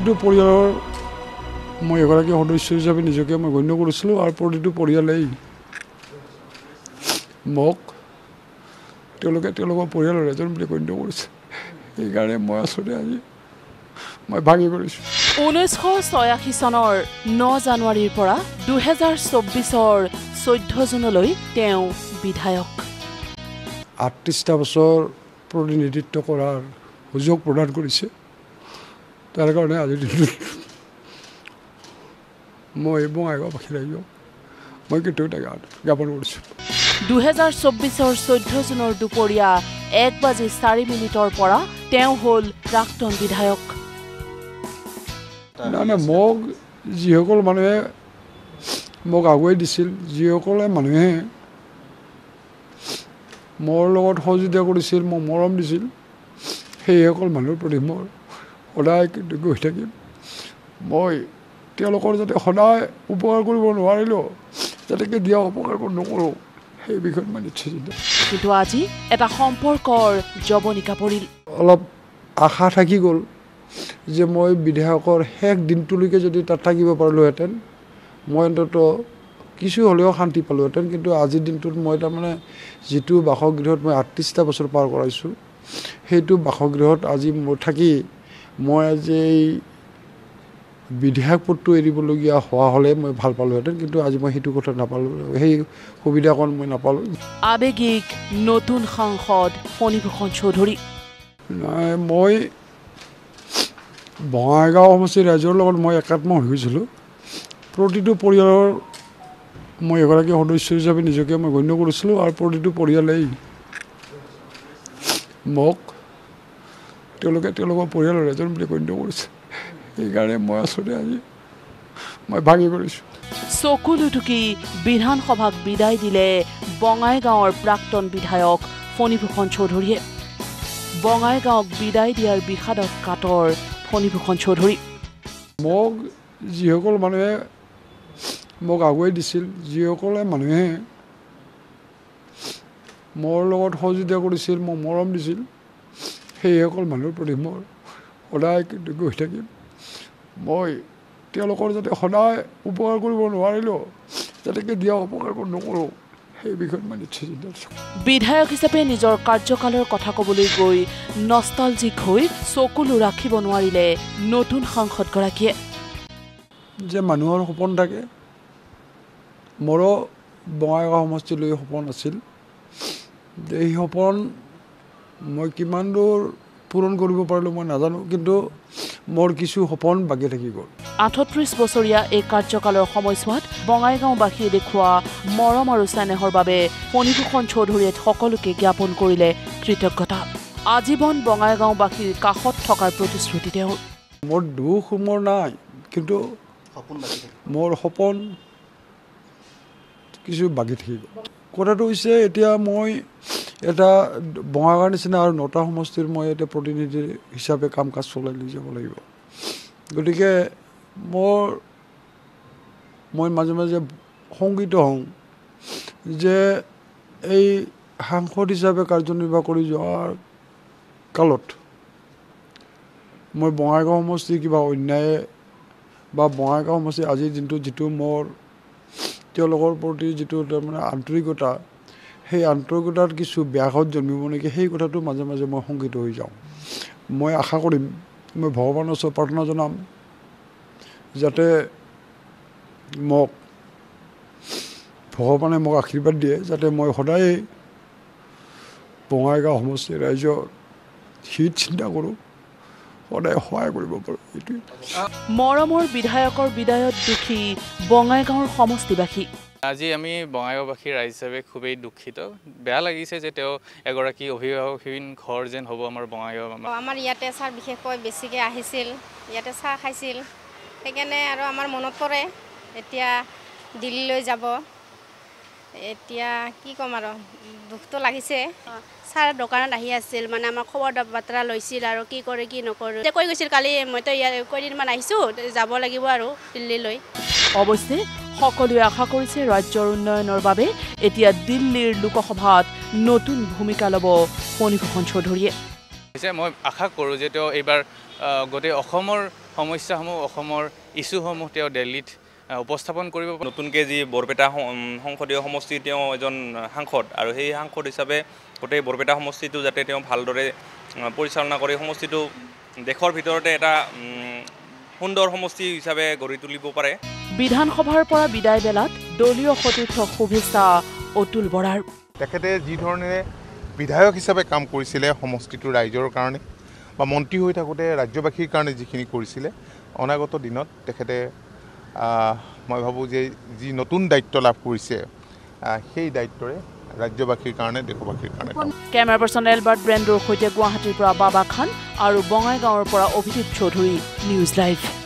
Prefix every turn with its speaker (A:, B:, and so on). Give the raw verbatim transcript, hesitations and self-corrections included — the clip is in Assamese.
A: প্ৰতিটো পৰিয়ালৰ মই এগৰাকী সদস্য হিচাপে নিজকে মই গণ্য কৰিছিলোঁ আৰু প্ৰতিটো পৰিয়ালেই মোক তেওঁলোকে তেওঁলোকৰ পৰিয়ালৰ এজন বুলি গণ্য কৰিছে। সেইকাৰণে মই আচলতে আজি মই ভাগি পৰিছোঁ।
B: ঊনৈছশ ছয়াশী চনৰ ন জানুৱাৰীৰ পৰা দুহেজাৰ চৌব্বিছৰ চৈধ্য জুনলৈ তেওঁ বিধায়ক।
A: আঠত্ৰিছটা বছৰ প্ৰতিনিধিত্ব কৰাৰ সুযোগ প্ৰদান কৰিছে। তাৰ কাৰণে আজিৰ দিনটোত মই বঙাইগাঁওবাসী ৰাইজক মই কৃতজ্ঞতা জ্ঞাপন কৰিছোঁ।
B: দুহেজাৰ চৌব্বিছৰ চৈধ্য জুনৰ দুপৰীয়া এক বাজি চাৰি মিনিটৰ পৰা তেওঁ হ'ল প্ৰাক্তন বিধায়ক।
A: নাই নাই মোক যিসকল মানুহে মোক আগুৱাই দিছিল, যিসকলে মানুহে মোৰ লগত সহযোগিতা কৰিছিল, মোক মৰম দিছিল, সেইসকল মানুহৰ প্ৰতি মই সদায় কৃতজ্ঞ হৈ থাকিম। মই তেওঁলোকৰ যাতে সদায় উপকাৰ কৰিব নোৱাৰিলেও যাতে কেতিয়াও উপকাৰ নকৰোঁ সেই বিষয়ত মই নিশ্চয় চিন্তা।
B: কিন্তু আজি এটা সম্পৰ্কৰ জবনিকা পৰিল।
A: অলপ আশা থাকি গ'ল যে মই বিধায়কৰ শেষ দিনটোলৈকে যদি তাত থাকিব পাৰিলোহেঁতেন মই অন্তত কিছু হ'লেও শান্তি পালোহেঁতেন। কিন্তু আজিৰ দিনটোত মই তাৰমানে যিটো বাসগৃহত মই আঠত্ৰিছটা বছৰ পাৰ কৰাইছোঁ সেইটো বাসগৃহত আজি মোৰ থাকি মই আজি এই বিধায়ক পদটো এৰিবলগীয়া হোৱা হ'লে মই ভাল পালোহেঁতেন। কিন্তু আজি মই সেইটো কথা নাপালোঁ, সেই সুবিধাকণ মই নাপালোঁ।
B: আৱেগিক নতুন সাংসদ ফণীভূষণ চৌধুৰী।
A: নাই মই বঙাইগাঁও সমষ্টিৰ ৰাইজৰ লগত মই একাত্ম হৈ গৈছিলোঁ। প্ৰতিটো পৰিয়ালৰ মই এগৰাকী সদস্য হিচাপে নিজকে মই গণ্য কৰিছিলোঁ আৰু প্ৰতিটো পৰিয়ালেই মোক তেওঁলোকে তেওঁলোকৰ পৰিয়ালৰ এজন বুলি গণ্য কৰিছে। সেইকাৰণে মই আচলতে আজি মই ভাগি পৰিছোঁ।
B: চকু লুটুকি বিধানসভাক বিদায় দিলে বঙাইগাঁৱৰ প্ৰাক্তন বিধায়ক ফণীভূষণ চৌধুৰীয়ে। বঙাইগাঁৱক বিদায় দিয়াৰ বিষাদত কাতৰ ফণীভূষণ চৌধুৰী।
A: মোক যিসকল মানুহে মোক আগুৱাই দিছিল, যিসকলে মানুহে মোৰ লগত সহযোগিতা কৰিছিল, মোক মৰম দিছিল, সেইসকল মানুহৰ প্ৰতি মই সদায় কৃতজ্ঞ হৈ থাকিম। মই তেওঁলোকৰ যাতে সদায় উপকাৰ কৰিব নোৱাৰিলেও যাতে কেতিয়াও উপকাৰ নকৰোঁ সেই বিষয়ত মই নিশ্চয় চিন্তা।
B: বিধায়ক হিচাপে নিজৰ কাৰ্যকালৰ কথা ক'বলৈ গৈ নষ্টালজিক হৈ চকুলো ৰাখিব নোৱাৰিলে নতুন সাংসদগৰাকীয়ে।
A: যে মানুহৰ সপোন থাকে, মোৰো বঙাইগাঁও সমষ্টিলৈ সপোন আছিল। এই সপোন মই কিমান দূৰ পূৰণ কৰিব পাৰিলোঁ মই নাজানো, কিন্তু মোৰ কিছু সপোন বাকী থাকি গ'ল।
B: আঠত্ৰিছ বছৰীয়া এই কাৰ্যকালৰ সময়ছোৱাত বঙাইগাঁওবাসীয়ে দেখুওৱা মৰম আৰু চেনেহৰ বাবে ফণীভূষণ চৌধুৰীয়ে সকলোকে জ্ঞাপন কৰিলে কৃতজ্ঞতা। আজীৱন বঙাইগাঁওবাসীৰ কাষত থকাৰ প্ৰতিশ্ৰুতি তেওঁৰ।
A: মোৰ দুখ মোৰ নাই, কিন্তু মোৰ সপোন কিছু বাকী থাকি গ'ল। কথাটো হৈছে এতিয়া মই এটা বঙাইগাঁৱৰ নিচিনা আৰু নটা সমষ্টিৰ মই এটা প্ৰতিনিধি হিচাপে কাম কাজ চলাই লৈ যাব লাগিব। গতিকে মোৰ মই মাজে মাজে শংকিত হওঁ যে এই সাংসদ হিচাপে কাৰ্যনিৰ্বাহ কৰি যোৱাৰ কালত মই বঙাইগাঁও সমষ্টিৰ কিবা অন্যায় বা বঙাইগাঁও সমষ্টিৰ আজিৰ দিনটো যিটো মোৰ তেওঁলোকৰ প্ৰতি যিটো তাৰমানে আন্তৰিকতা, সেই আন্তৰিকতাত কিছু ব্যাঘাত জন্মিব নেকি সেই কথাটো মাজে মাজে মই শংকিত হৈ যাওঁ। মই আশা কৰিম, মই ভগৱানৰ ওচৰত প্ৰাৰ্থনা জনাম যাতে মোক ভগৱানে মোক আশীৰ্বাদ দিয়ে যাতে মই সদায় বঙাইগাঁও সমষ্টিৰ ৰাইজৰ হিত চিন্তা কৰোঁ, সদায় সহায় কৰিব পাৰোঁ। এইটোৱে
B: মৰমৰ বিধায়কৰ বিদায়ত দুখী বঙাইগাঁৱৰ সমষ্টিবাসী।
C: আজি আমি বঙাইগাঁওবাসী ৰাইজ হিচাপে খুবেই দুখিত। বেয়া লাগিছে যে তেওঁ এগৰাকী অভিভাৱকহীন ঘৰ যেন হ'ব আমাৰ বঙাইগাঁও।
D: আমাৰ ইয়াতে চাহ বিশেষকৈ বেছিকৈ আহিছিল, ইয়াতে চাহ খাইছিল, সেইকাৰণে আৰু আমাৰ মনত পৰে এতিয়া দিল্লীলৈ যাব। এতিয়া কি ক'ম আৰু দুখটো লাগিছে।
E: চাৰ দোকানত আহি আছিল, মানে আমাৰ খবৰ বাতৰা লৈছিল আৰু কি কৰে কি নকৰে কৈ গৈছিল। কালি মইতো ইয়াত কেইদিনমান আহিছোঁ, যাব লাগিব আৰু দিল্লীলৈ।
B: অৱশ্যে সকলোৱে আশা কৰিছে ৰাজ্যৰ উন্নয়নৰ বাবে এতিয়া দিল্লীৰ লোকসভাত নতুন ভূমিকা ল'ব ফণীভূষণ চৌধুৰীয়ে।
C: মই আশা কৰোঁ যে তেওঁ এইবাৰ গোটেই অসমৰ সমস্যাসমূহ অসমৰ ইস্যুসমূহ তেওঁ দিল্লীত উপস্থাপন কৰিব।
F: নতুনকৈ যি বৰপেটা সংসদীয় সমষ্টি তেওঁ এজন সাংসদ আৰু সেই সাংসদ হিচাপে গোটেই বৰপেটা সমষ্টিটো যাতে তেওঁ ভালদৰে পৰিচালনা কৰি সমষ্টিটো দেশৰ ভিতৰতে এটা সুন্দৰ সমষ্টি হিচাপে গঢ়ি তুলিব পাৰে।
B: বিধানসভাৰ পৰা বিদায় বেলাত দলীয় সতীৰ্থ শুভেচ্ছা অতুল বৰাৰ।
G: তেখেতে যি ধৰণে বিধায়ক হিচাপে কাম কৰিছিলে সমষ্টিটোৰ ৰাইজৰ কাৰণে বা মন্ত্ৰী হৈ থাকোঁতে ৰাজ্যবাসীৰ কাৰণে যিখিনি কৰিছিলে, অনাগত দিনত তেখেতে মই ভাবোঁ যে যি নতুন দায়িত্ব লাভ কৰিছে সেই দায়িত্বৰে ৰাজ্যবাসীৰ কাৰণে দেশবাসীৰ কাৰণে।
B: কেমেৰা পাৰ্চন এলবাৰ্ট ব্ৰেণ্ডৰ সৈতে গুৱাহাটীৰ পৰা বাবা খান আৰু বঙাইগাঁৱৰ পৰা অভিজিত চৌধুৰী, নিউজ লাইভ।